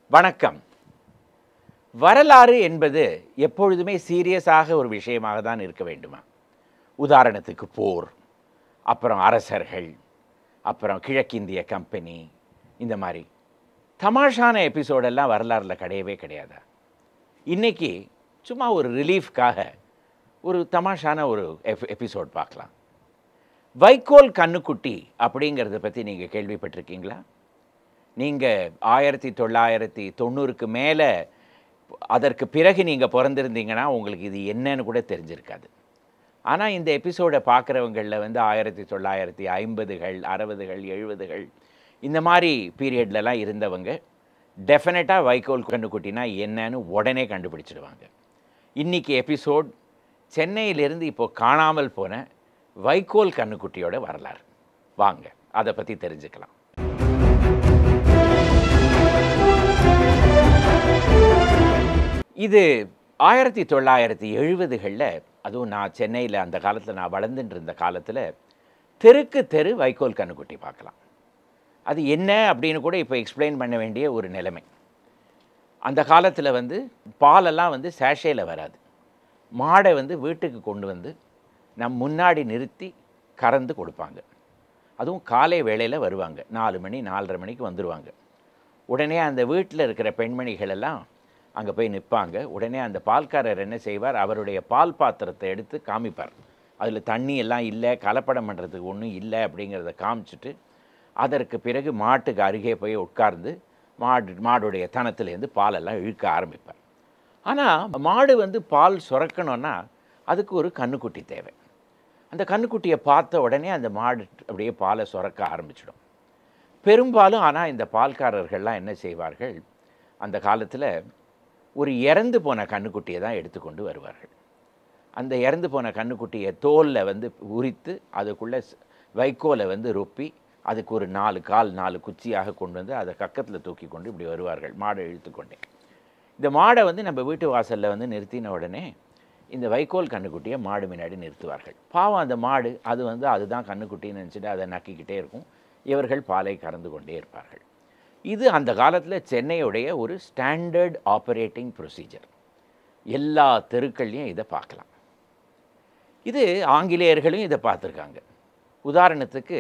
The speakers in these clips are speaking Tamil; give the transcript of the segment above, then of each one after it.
வணக்கம். வரலாறு என்பது எப்பொழுதுமே சீரியஸாக ஒரு விஷயமாக தான் இருக்க வேண்டுமா? உதாரணத்துக்கு போர், அப்புறம் அரசர்கள், அப்புறம் கிழக்கிந்திய கம்பெனி, இந்த மாதிரி தமாஷான எபிசோடெல்லாம் வரலாறில் கிடையவே கிடையாதா? இன்றைக்கி சும்மா ஒரு ரிலீஃப்காக ஒரு தமாஷான ஒரு எபிசோட் பார்க்கலாம். வைக்கோல் கண்ணுக்குட்டி அப்படிங்கிறத பற்றி நீங்கள் கேள்விப்பட்டிருக்கீங்களா? நீங்கள் 1990க்கு மேலே அதற்கு பிறகு நீங்கள் பிறந்திருந்தீங்கன்னா உங்களுக்கு இது என்னன்னு கூட தெரிஞ்சிருக்காது. ஆனால் இந்த எபிசோடை பார்க்குறவங்களில் 1950கள் 60கள் 70கள் இந்த மாதிரி பீரியட்லலாம் இருந்தவங்க டெஃபினட்டாக வைக்கோல் கண்ணுக்குட்டினா என்னன்னு உடனே கண்டுபிடிச்சிடுவாங்க. இன்றைக்கி எபிசோட் சென்னையிலிருந்து இப்போது காணாமல் போன வைக்கோல் கண்ணுக்குட்டியோட வரலாறு. வாங்க அதை பற்றி தெரிஞ்சுக்கலாம். இது 1970களில், அதுவும் நான் சென்னையில் அந்த காலத்தில் நான் வளர்ந்துட்டு இருந்த காலத்தில் தெருக்கு தெரு வைக்கோல் கண்ணுக்குட்டி பார்க்கலாம். அது என்ன அப்படின்னு கூட இப்போ எக்ஸ்பிளைன் பண்ண வேண்டிய ஒரு நிலைமை. அந்த காலத்தில் பாலெல்லாம் சேஷையில் வராது. மாடை வீட்டுக்கு கொண்டு வந்து நம் முன்னாடி நிறுத்தி கறந்து கொடுப்பாங்க. அதுவும் காலை வேளையில் வருவாங்க. 4 மணி 4:30 மணிக்கு வந்துடுவாங்க. உடனே அந்த வீட்டில் இருக்கிற பெண்மணிகள் எல்லாம் அங்கே போய் நிற்பாங்க. உடனே அந்த பால்காரர் என்ன செய்வார், அவருடைய பால் பாத்திரத்தை எடுத்து காமிப்பார். அதில் தண்ணி எல்லாம் இல்லை, கலப்படம் பண்ணுறதுக்கு ஒன்றும் இல்லை அப்படிங்கிறத காமிச்சிட்டு அதற்கு பிறகு மாட்டுக்கு அருகே போய் உட்கார்ந்து மாடுடைய தனத்துலேருந்து பாலெல்லாம் இழுக்க ஆரம்பிப்பார். ஆனால் மாடு பால் சுரக்கணுன்னா அதுக்கு ஒரு கண்ணுக்குட்டி தேவை. அந்த கண்ணுக்குட்டியை பார்த்த உடனே அந்த மாடு அப்படியே பாலை சுரக்க ஆரம்பிச்சிடும். பெரும்பாலும் ஆனால் இந்த பால்காரர்கள்லாம் என்ன செய்வார்கள், அந்த காலத்தில் ஒரு இறந்து போன கண்ணுக்குட்டியை தான் எடுத்துக்கொண்டு வருவார்கள். அந்த இறந்து போன கண்ணுக்குட்டியை தோலில் உரித்து அதுக்குள்ளே வைக்கோலை ரொப்பி அதுக்கு ஒரு 4 கால் 4 குச்சியாக கொண்டு வந்து அதை கக்கத்தில் தூக்கி கொண்டு இப்படி வருவார்கள் மாடை இழுத்துக்கொண்டே. இந்த மாடை நம்ம வீட்டு வாசலில் நிறுத்தின உடனே இந்த வைக்கோல் கண்ணுக்குட்டியை மாடு முன்னாடி நிறுத்துவார்கள். பாவம் அந்த மாடு அதுதான் கண்ணுக்குட்டின்னு நினச்சிட்டு அதை நக்கிக்கிட்டே இருக்கும். இவர்கள் பாலை கறந்து கொண்டே இருப்பார்கள். இது அந்த காலத்தில் சென்னையுடைய ஒரு ஸ்டாண்டர்ட் ஆப்ரேட்டிங் ப்ரொசீஜர். எல்லா தெருக்கள்லையும் இதை பார்க்கலாம். இது ஆங்கிலேயர்களும் இதை பார்த்துருக்காங்க. உதாரணத்துக்கு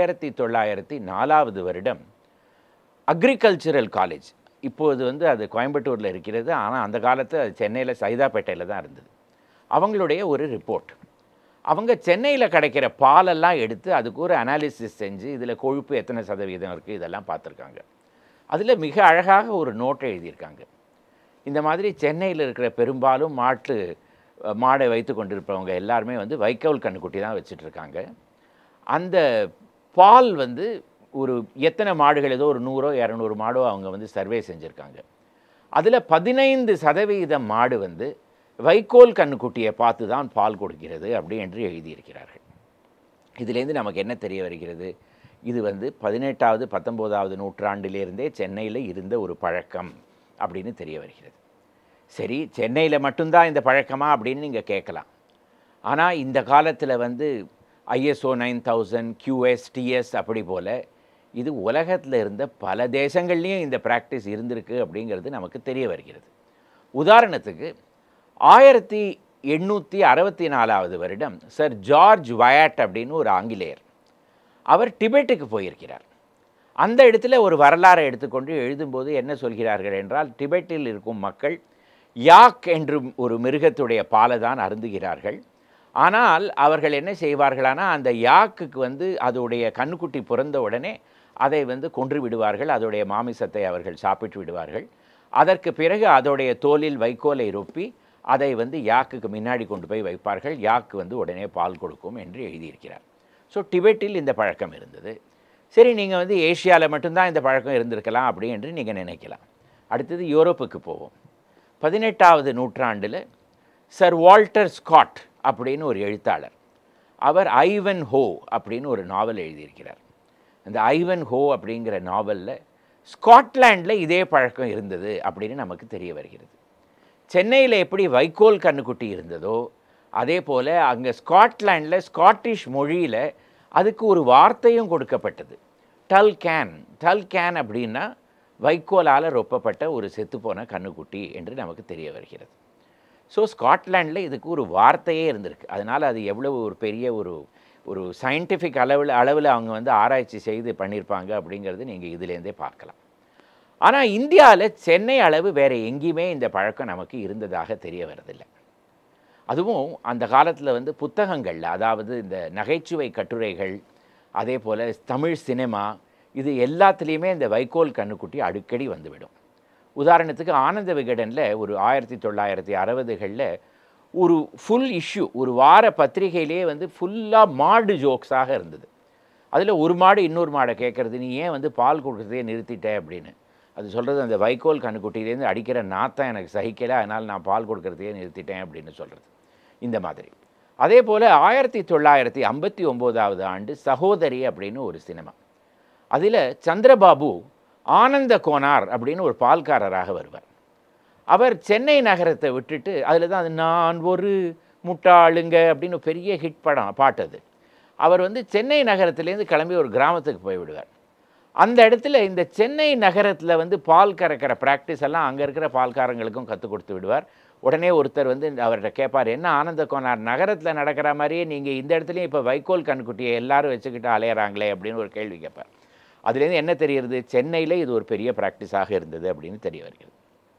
1904 வருடம் அக்ரிகல்ச்சரல் காலேஜ், இப்போது அது கோயம்புத்தூரில் இருக்கிறது, ஆனால் அந்த காலத்தில் அது சென்னையில் சைதாப்பேட்டையில் தான் இருந்தது. அவங்களுடைய ஒரு ரிப்போர்ட், அவங்க சென்னையில் கிடைக்கிற பாலெல்லாம் எடுத்து அதுக்கு ஒரு அனாலிசிஸ் செஞ்சு இதில் கொழுப்பு எத்தனை சதவீதம் இருக்குது இதெல்லாம் பார்த்துருக்காங்க. அதில் மிக அழகாக ஒரு நோட்டை எழுதியிருக்காங்க. இந்த மாதிரி சென்னையில் இருக்கிற பெரும்பாலும் மாடை வைத்து கொண்டிருப்பவங்க எல்லாருமே வைக்கோல் கண்ணுக்குட்டி தான் வச்சிட்ருக்காங்க. அந்த பால் ஒரு எத்தனை மாடுகள், ஏதோ ஒரு 100 200 மாடோ அவங்க சர்வே செஞ்சுருக்காங்க. அதில் 15% மாடு வைக்கோல் கண்ணுக்குட்டியை பார்த்து தான் பால் கொடுக்கிறது அப்படி என்று எழுதியிருக்கிறார்கள். இதிலேருந்து நமக்கு என்ன தெரிய வருகிறது, இது 18வது 19வது நூற்றாண்டிலிருந்தே சென்னையில் இருந்த ஒரு பழக்கம் அப்படின்னு தெரிய வருகிறது. சரி, சென்னையில் மட்டும்தான் இந்த பழக்கமா அப்படின்னு நீங்கள் கேட்கலாம். ஆனால் இந்த காலத்தில் ISO 9000 QS TS அப்படி போல் இது உலகத்தில் இருந்த பல தேசங்கள்லேயும் இந்த ப்ராக்டிஸ் இருந்திருக்கு அப்படிங்கிறது நமக்கு தெரிய வருகிறது. உதாரணத்துக்கு 1864 வருடம் சர் ஜார்ஜ் வயாட் அப்படின்னு ஒரு ஆங்கிலேயர், அவர் டிபெட்டுக்கு போயிருக்கிறார். அந்த இடத்துல ஒரு வரலாறை எடுத்துக்கொண்டு எழுதும்போது என்ன சொல்கிறார்கள் என்றால், டிபெட்டில் இருக்கும் மக்கள் யாக் என்று ஒரு மிருகத்துடைய பாலை தான் அருந்துகிறார்கள். ஆனால் அவர்கள் என்ன செய்வார்களானா, அந்த யாக்குக்கு அதோடைய கண்ணுக்குட்டி பிறந்த உடனே அதை கொன்று விடுவார்கள். அதோடைய மாமிசத்தை அவர்கள் சாப்பிட்டு விடுவார்கள். அதற்கு பிறகு அதோடைய தோலில் வைக்கோலை ரொப்பி அதை யாக்குக்கு முன்னாடி கொண்டு போய் வைப்பார்கள். யாக்கு உடனே பால் கொடுக்கும் என்று எழுதியிருக்கிறார். ஸோ டிபெட்டில் இந்த பழக்கம் இருந்தது. சரி, நீங்கள் ஏஷியாவில் மட்டும்தான் இந்த பழக்கம் இருந்திருக்கலாம் அப்படி என்று நீங்கள் நினைக்கலாம். அடுத்தது யூரோப்புக்கு போவோம். 18வது நூற்றாண்டில் சர் வால்டர் ஸ்காட் அப்படின்னு ஒரு எழுத்தாளர், அவர் ஐவன் ஹோ அப்படின்னு ஒரு நாவல் எழுதியிருக்கிறார். அந்த ஐவன் ஹோ அப்படிங்கிற நாவலில் ஸ்காட்லாண்டில் இதே பழக்கம் இருந்தது அப்படின்னு நமக்கு தெரிய வருகிறது. சென்னையில் எப்படி வைக்கோல் கண்ணுக்குட்டி இருந்ததோ அதே போல் அங்கே ஸ்காட்லாண்டில் ஸ்காட்டிஷ் மொழியில் அதுக்கு ஒரு வார்த்தையும் கொடுக்கப்பட்டது, டல் கேன். டல் கேன் அப்படின்னா வைக்கோலால் ரொப்பப்பட்ட ஒரு செத்துப்போன கன்றுக்குட்டி என்று நமக்கு தெரிய வருகிறது. ஸோ ஸ்காட்லாண்டில் இதுக்கு ஒரு வார்த்தையே இருந்திருக்கு. அதனால் அது எவ்வளவு ஒரு பெரிய ஒரு சயின்டிஃபிக் அளவில் அவங்க வந்து ஆராய்ச்சி செய்து பண்ணியிருப்பாங்க அப்படிங்கிறது நீங்கள் இதுலேருந்தே பார்க்கலாம். ஆனால் இந்தியாவில் சென்னை அளவு வேறு எங்கேயுமே இந்த பழக்கம் நமக்கு இருந்ததாக தெரிய வரதில்லை. அதுவும் அந்த காலத்தில் வந்து புத்தகங்களில், அதாவது இந்த நகைச்சுவை கட்டுரைகள், அதே போல் தமிழ் சினிமா, இது எல்லாத்துலேயுமே இந்த வைக்கோல் கன்றுக்குட்டி அடிக்கடி வந்துவிடும். உதாரணத்துக்கு ஆனந்த விகடனில் ஒரு 1960களில் ஒரு ஃபுல் இஷ்யூ, ஒரு வார பத்திரிகையிலேயே வந்து ஃபுல்லாக மாடு ஜோக்ஸாக இருந்தது. அதில் ஒரு மாடு இன்னொரு மாடை கேட்குறது, நீ ஏன் வந்து பால் கொடுக்குறதே நிறுத்திட்ட அப்படின்னு. அது சொல்கிறது, அந்த வைக்கோல் கன்றுக்குட்டியிலேருந்து அடிக்கிற நாத்தம் எனக்கு சகிக்கலை, அதனால் நான் பால் கொடுக்குறதையே நிறுத்திட்டேன் அப்படின்னு சொல்கிறது. இந்த மாதிரி. அதே போல் 1959 ஆண்டு சகோதரி அப்படின்னு ஒரு சினிமா. அதில் சந்திரபாபு ஆனந்த கோனார் அப்படின்னு ஒரு பால்காரராக வருவார். அவர் சென்னை நகரத்தை விட்டுட்டு, அதில் தான் அது நான் ஒரு முட்டாளுங்க அப்படின்னு பெரிய ஹிட் பாட்டு அது. அவர் வந்து சென்னை நகரத்துலேருந்து கிளம்பி ஒரு கிராமத்துக்கு போய்விடுவார். அந்த இடத்துல இந்த சென்னை நகரத்தில் வந்து பால் கறக்கிற ப்ராக்டிஸ் எல்லாம் அங்கே இருக்கிற பால்காரங்களுக்கும் கற்றுக் கொடுத்து விடுவார். உடனே ஒருத்தர் வந்து அவர்கிட்ட கேட்பார், என்ன ஆனந்த கோனார், நகரத்தில் நடக்கிற மாதிரியே நீங்கள் இந்த இடத்துலையும் இப்போ வைக்கோல் கன்றுக்குட்டியை எல்லாரும் வச்சுக்கிட்டு அலையிறாங்களே அப்படின்னு ஒரு கேள்வி கேட்பார். அதுலேருந்து என்ன தெரிகிறது, சென்னையில் இது ஒரு பெரிய ப்ராக்டிஸாக இருந்தது அப்படின்னு தெரிய வருகிறது.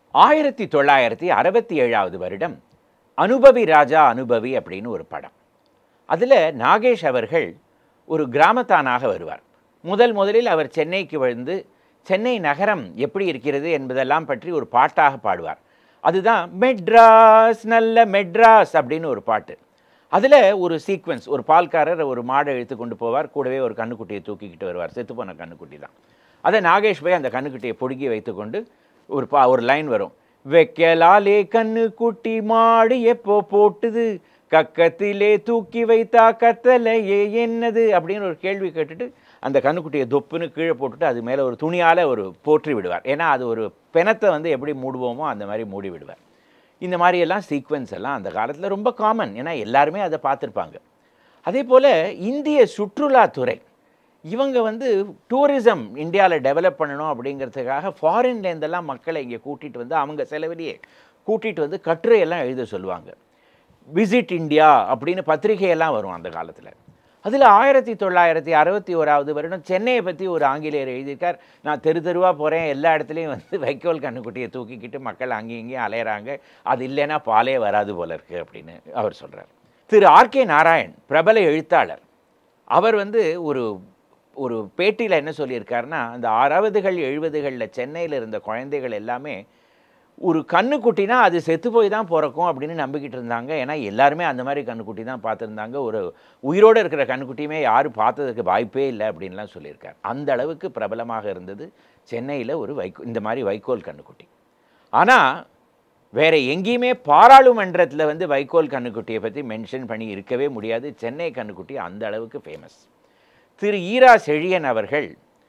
1967 வருடம் அனுபவி ராஜா அனுபவி அப்படின்னு ஒரு படம். அதில் நாகேஷ் அவர்கள் ஒரு கிராமத்தானாக வருவார். முதலில் அவர் சென்னைக்கு வந்து சென்னை நகரம் எப்படி இருக்கிறது என்பதெல்லாம் பற்றி ஒரு பாட்டாக பாடுவார். அதுதான் மெட்ராஸ் நல்ல மெட்ராஸ் அப்படின்னு ஒரு பாட்டு. அதில் ஒரு சீக்வன்ஸ், ஒரு பால்காரர் ஒரு மாடை இழுத்து கொண்டு போவார், கூடவே ஒரு கன்றுக்குட்டியை தூக்கிக்கிட்டு வருவார். செத்துப்போன கன்றுக்குட்டி தான். அதை நாகேஷ் போய் அந்த கன்றுக்குட்டியை பொடுக்கி வைத்துக்கொண்டு ஒரு லைன் வரும், வைக்கலாலே கன்றுக்குட்டி மாடு எப்போ போட்டுது, கக்கத்திலே தூக்கி வைத்தா கத்தலையே என்னது அப்படின்னு ஒரு கேள்வி கேட்டுட்டு அந்த கன்றுக்குட்டியை தொப்புன்னு கீழே போட்டுட்டு அது மேலே ஒரு துணியால் ஒரு போற்றி விடுவார். ஏன்னா அது ஒரு பிணத்தை வந்து எப்படி மூடுவோமோ அந்த மாதிரி மூடி விடுவார். இந்த மாதிரியெல்லாம் சீக்வன்ஸ் எல்லாம் அந்த காலத்தில் ரொம்ப காமன். ஏன்னா எல்லாருமே அதை பார்த்துருப்பாங்க. அதே போல் இந்திய சுற்றுலாத்துறை இவங்க வந்து டூரிசம் இந்தியாவில் டெவலப் பண்ணணும் அப்படிங்கிறதுக்காக ஃபாரின்லேருந்தெல்லாம் மக்களை இங்கே கூட்டிகிட்டு வந்து அவங்க செலவிலேயே கூட்டிகிட்டு வந்து கட்டுரையெல்லாம் எழுத சொல்லுவாங்க. விசிட் இந்தியா அப்படின்னு பத்திரிகையெல்லாம் வரும் அந்த காலத்தில். அதில் 1961 வருடம் சென்னையை பற்றி ஒரு ஆங்கிலேயர் எழுதியிருக்கார், நான் தெருவாக போகிறேன், எல்லா இடத்துலையும் வந்து வைக்கோல் கன்றுக்குட்டியை தூக்கிக்கிட்டு மக்கள் அங்கேயும் இங்கேயும் அலையிறாங்க, அது இல்லைன்னா பாலே வராது போல இருக்குது அப்படின்னு அவர் சொல்கிறார். திரு ஆர்.கே. நாராயண் பிரபல எழுத்தாளர், அவர் வந்து ஒரு பேட்டியில் என்ன சொல்லியிருக்காருன்னா, அந்த 60கள் 70களில் சென்னையில் இருந்த குழந்தைகள் எல்லாமே ஒரு கன்றுக்குட்டினா அது செத்து போய் தான் பிறக்கும் அப்படின்னு நம்பிக்கிட்டு இருந்தாங்க. ஏன்னா எல்லாருமே அந்த மாதிரி கன்றுக்குட்டி தான் பார்த்துருந்தாங்க. ஒரு உயிரோடு இருக்கிற கன்றுக்குட்டியுமே யாரும் பார்த்ததுக்கு வாய்ப்பே இல்லை அப்படின்லாம் சொல்லியிருக்கார். அந்த அளவுக்கு பிரபலமாக இருந்தது சென்னையில் இந்த மாதிரி வைக்கோல் கன்றுக்குட்டி. ஆனால் வேறு எங்கேயுமே பாராளுமன்றத்தில் வந்து வைக்கோல் கன்றுக்குட்டியை பற்றி மென்ஷன் பண்ணி இருக்கவே முடியாது. சென்னை கன்றுக்குட்டி அந்த அளவுக்கு ஃபேமஸ். திரு ஈரா செழியன் அவர்கள்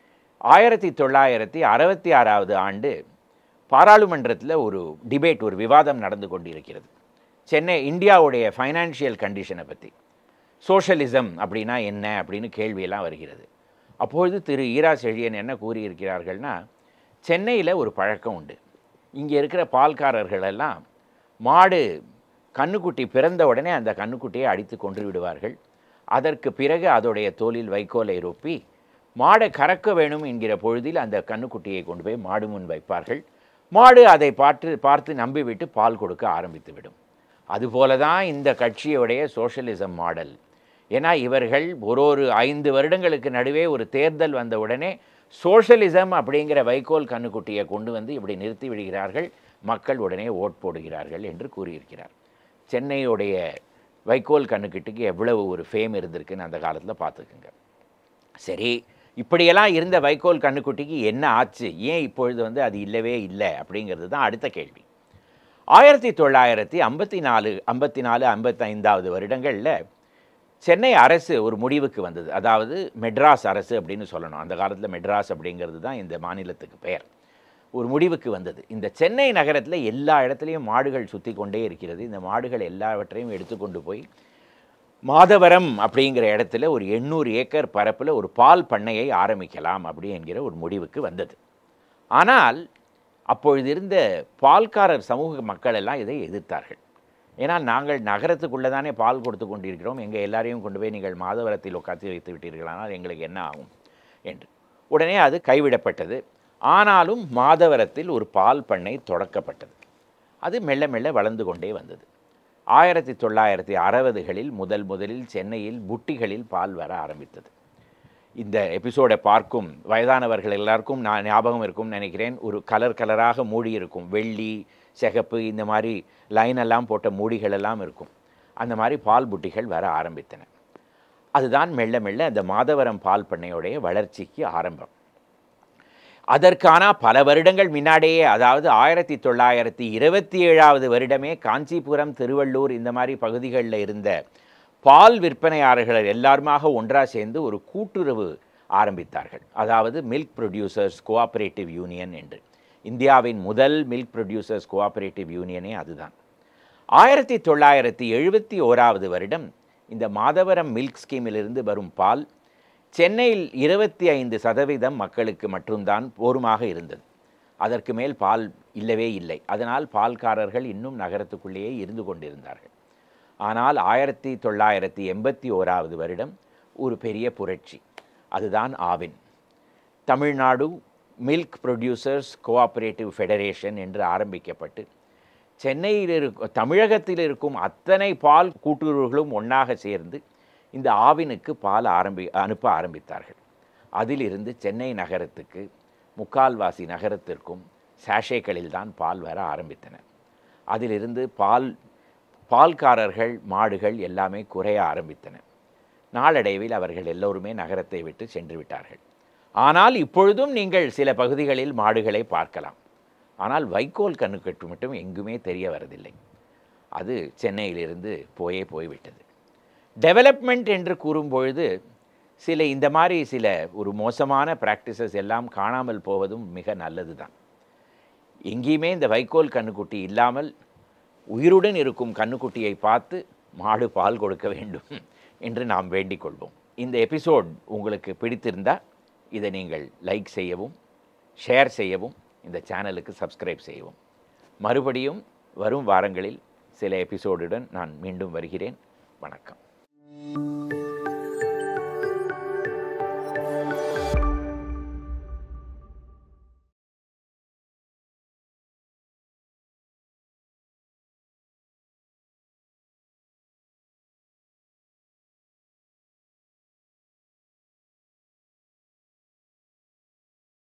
1966 ஆண்டு பாராளுமன்றத்தில் ஒரு டிபேட், ஒரு விவாதம் நடந்து கொண்டிருக்கிறது. இந்தியாவுடைய ஃபைனான்ஷியல் கண்டிஷனை பற்றி, சோஷலிசம் அப்படின்னா என்ன அப்படின்னு கேள்வியெல்லாம் வருகிறது. அப்பொழுது திரு ஈரா செழியன் என்ன கூறியிருக்கிறார்கள்னா, சென்னையில் ஒரு பழக்கம் உண்டு, இங்கே இருக்கிற பால்காரர்களெல்லாம் மாடு கன்றுக்குட்டி பிறந்த உடனே அந்த கன்றுக்குட்டியை அடித்து கொன்று விடுவார்கள். அதற்கு பிறகு அதோடைய தோலில் வைக்கோலை ரொப்பி மாடை கறக்க வேணும் என்கிற பொழுதில் அந்த கன்றுக்குட்டியை கொண்டு போய் மாடு முன் வைப்பார்கள். மாடு அதை பார்த்து நம்பிவிட்டு பால் கொடுக்க ஆரம்பித்துவிடும். அதுபோல தான் இந்த கட்சியுடைய சோஷலிசம் மாடல். ஏன்னா இவர்கள் ஒரு 5 வருடங்களுக்கு நடுவே ஒரு தேர்தல் வந்த உடனே சோஷலிசம் அப்படிங்கிற வைக்கோல் கன்றுக்குட்டியை கொண்டு வந்து இப்படி நிறுத்தி விடுகிறார்கள், மக்கள் உடனே ஓட் போடுகிறார்கள் என்று கூறியிருக்கிறார். சென்னையுடைய வைக்கோல் கன்றுக்குட்டிக்கு எவ்வளவு ஒரு ஃபேம் இருந்திருக்குன்னு அந்த காலத்தில் பார்த்துக்குங்க. சரி, இப்படியெல்லாம் இருந்த வைக்கோல் கன்றுக்குட்டிக்கு என்ன ஆச்சு, ஏன் இப்பொழுது வந்து அது இல்லவே இல்லை அப்படிங்கிறது தான் அடுத்த கேள்வி. 1954, 55 வருடங்களில் சென்னை அரசு ஒரு முடிவுக்கு வந்தது. அதாவது மெட்ராஸ் அரசு அப்படின்னு சொல்லணும். அந்த காலத்தில் மெட்ராஸ் அப்படிங்கிறது தான் இந்த மாநிலத்துக்கு பெயர். ஒரு முடிவுக்கு வந்தது, இந்த சென்னை நகரத்தில் எல்லா இடத்துலையும் மாடுகள் சுற்றி கொண்டே இருக்கிறது, இந்த மாடுகள் எல்லாவற்றையும் எடுத்துக்கொண்டு போய் மாதவரம் அப்படிங்கிற இடத்துல ஒரு 800 ஏக்கர் பரப்பில் ஒரு பால் பண்ணையை ஆரம்பிக்கலாம் அப்படி என்கிற ஒரு முடிவுக்கு வந்தது. ஆனால் அப்பொழுது இருந்த பால்காரர் சமூக மக்கள் எல்லாம் இதை எதிர்த்தார்கள். ஏன்னா நாங்கள் நகரத்துக்குள்ளே தானே பால் கொடுத்து கொண்டிருக்கிறோம், எங்கள் எல்லாரையும் கொண்டு போய் நீங்கள் மாதவரத்தில் உட்காந்து வைத்து விட்டீர்களானால் எங்களுக்கு என்ன ஆகும் என்று. உடனே அது கைவிடப்பட்டது. ஆனாலும் மாதவரத்தில் ஒரு பால் பண்ணை தொடக்கப்பட்டது. அது மெல்ல மெல்ல வளர்ந்து கொண்டே வந்தது. 1960களில் முதலில் சென்னையில் புட்டிகளில் பால் வர ஆரம்பித்தது. இந்த எபிசோடை பார்க்கும் வயதானவர்கள் எல்லாருக்கும் நான் ஞாபகம் இருக்கும்னு நினைக்கிறேன். ஒரு கலராக மூடி இருக்கும், வெள்ளி சிகப்பு இந்த மாதிரி லைனெல்லாம் போட்ட மூடிகள் எல்லாம் இருக்கும். அந்த மாதிரி பால் புட்டிகள் வர ஆரம்பித்தன. அதுதான் மெல்ல மெல்ல அந்த மாதவரம் பால் பண்ணையுடைய வளர்ச்சிக்கு ஆரம்பம். அதற்கான பல வருடங்கள் முன்னாடியே, அதாவது 1927வது வருடமே காஞ்சிபுரம், திருவள்ளூர் இந்த மாதிரி பகுதிகளில் இருந்த பால் விற்பனையாளர்கள் எல்லாருமாக ஒன்றாக சேர்ந்து ஒரு கூட்டுறவு ஆரம்பித்தார்கள். அதாவது மில்க் ப்ரொடியூசர்ஸ் கோஆப்ரேட்டிவ் யூனியன் என்று. இந்தியாவின் முதல் மில்க் ப்ரொடியூசர்ஸ் கோஆப்ரேட்டிவ் யூனியனே அதுதான். 1971வது வருடம் இந்த மாதவரம் மில்க் ஸ்கீமிலிருந்து வரும் பால் சென்னையில் 25% மக்களுக்கு மட்டும்தான் போருமாக இருந்தது. அதற்கு மேல் பால் இல்லவே இல்லை. அதனால் பால்காரர்கள் இன்னும் நகரத்துக்குள்ளேயே இருந்து கொண்டிருந்தார்கள். ஆனால் 1981வது வருடம் ஒரு பெரிய புரட்சி. அதுதான் Aavin. Tamil Nadu milk producers cooperative federation என்று ஆரம்பிக்கப்பட்டு சென்னையில் தமிழகத்தில் இருக்கும் அத்தனை பால் கூட்டுறவுகளும் ஒன்றாக சேர்ந்து இந்த ஆவினுக்கு பால் அனுப்ப ஆரம்பித்தார்கள். அதிலிருந்து சென்னை நகரத்துக்கு, முக்கால்வாசி நகரத்திற்கும் சாஷேக்களில் தான் பால் வர ஆரம்பித்தன. அதிலிருந்து பால்காரர்கள், மாடுகள் எல்லாமே குறைய ஆரம்பித்தன. நாளடைவில் அவர்கள் எல்லோருமே நகரத்தை விட்டு சென்று விட்டார்கள். ஆனால் இப்பொழுதும் நீங்கள் சில பகுதிகளில் மாடுகளை பார்க்கலாம். ஆனால் வைக்கோல் கண்ணுக்கட்டு மட்டும் எங்குமே தெரிய வரதில்லை. அது சென்னையிலிருந்து போய்விட்டது. டெவலப்மெண்ட் என்று கூறும்பொழுது இந்த மாதிரி ஒரு மோசமான ப்ராக்டிசஸ் எல்லாம் காணாமல் போவதும் மிக நல்லது தான். எங்கேயுமே இந்த வைக்கோல் கண்ணுக்குட்டி இல்லாமல் உயிருடன் இருக்கும் கண்ணுக்குட்டியை பார்த்து மாடு பால் கொடுக்க வேண்டும் என்று நாம் வேண்டிக் கொள்வோம். இந்த எபிசோட் உங்களுக்கு பிடித்திருந்தால் இதை நீங்கள் லைக் செய்யவும், ஷேர் செய்யவும், இந்த சேனலுக்கு சப்ஸ்கிரைப் செய்யவும். மறுபடியும் வரும் வாரங்களில் சில எபிசோடுடன் நான் மீண்டும் வருகிறேன். வணக்கம்.